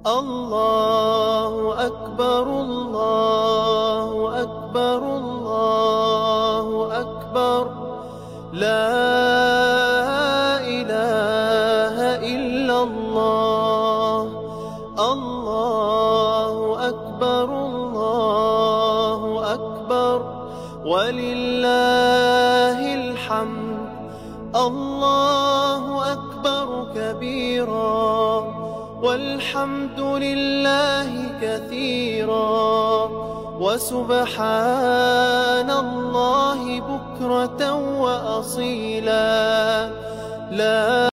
الله أكبر الله أكبر الله أكبر لا إله إلا الله الله أكبر الله أكبر ولله الحمد الله أكبر كبيرا والحمد لله كثيرا وسبحان الله بكرة وأصيلا لا